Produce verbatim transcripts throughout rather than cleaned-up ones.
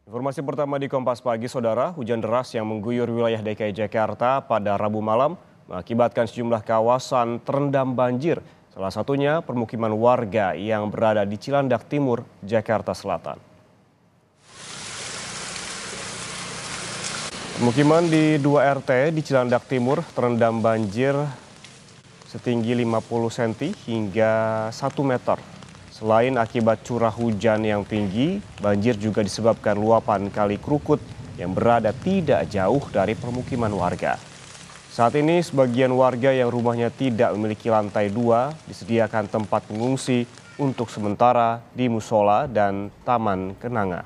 Informasi pertama di Kompas Pagi, Saudara. Hujan deras yang mengguyur wilayah D K I Jakarta pada Rabu malam mengakibatkan sejumlah kawasan terendam banjir. Salah satunya permukiman warga yang berada di Cilandak Timur, Jakarta Selatan. Permukiman di dua R T di Cilandak Timur terendam banjir setinggi lima puluh sentimeter hingga satu meter. Selain akibat curah hujan yang tinggi, banjir juga disebabkan luapan Kali Krukut yang berada tidak jauh dari permukiman warga. Saat ini sebagian warga yang rumahnya tidak memiliki lantai dua disediakan tempat pengungsi untuk sementara di musola dan Taman Kenanga.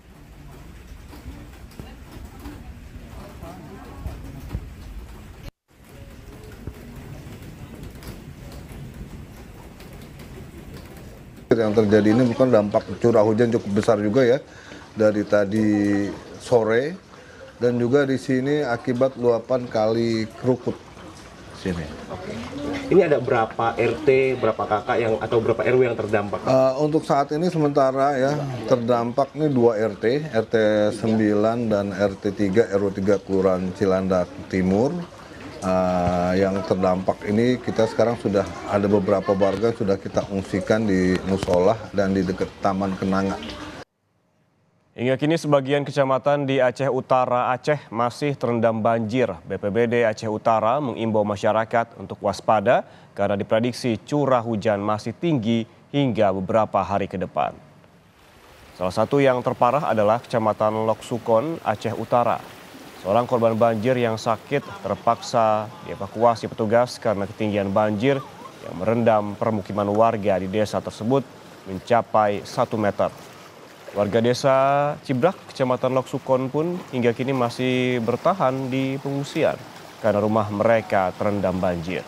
Yang terjadi ini bukan dampak curah hujan cukup besar juga ya dari tadi sore, dan juga di sini akibat luapan Kali Krukut sini. Oke. Ini ada berapa R T, berapa kakak yang atau berapa R W yang terdampak? Uh, untuk saat ini sementara ya terdampak ini dua R T, R T sembilan dan R T tiga, R W tiga Kelurahan Cilandak Timur. Uh, yang terdampak ini kita sekarang sudah ada beberapa warga sudah kita ungsikan di musola dan di dekat Taman Kenanga. Hingga kini sebagian kecamatan di Aceh Utara Aceh masih terendam banjir. B P B D Aceh Utara mengimbau masyarakat untuk waspada karena diprediksi curah hujan masih tinggi hingga beberapa hari ke depan. Salah satu yang terparah adalah Kecamatan Loksukon, Aceh Utara. Seorang korban banjir yang sakit terpaksa dievakuasi petugas karena ketinggian banjir yang merendam permukiman warga di desa tersebut mencapai satu meter. Warga desa Cibrak, Kecamatan Loksukon pun hingga kini masih bertahan di pengungsian karena rumah mereka terendam banjir.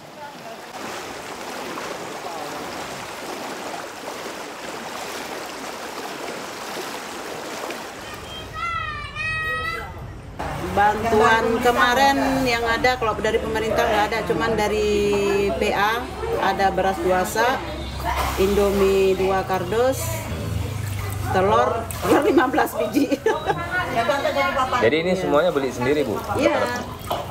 Bantuan kemarin yang ada kalau dari pemerintah nggak ada, cuman dari P A ada beras dua sak, Indomie dua kardus, telur telur lima belas biji. Jadi ini semuanya beli sendiri, Bu? Iya.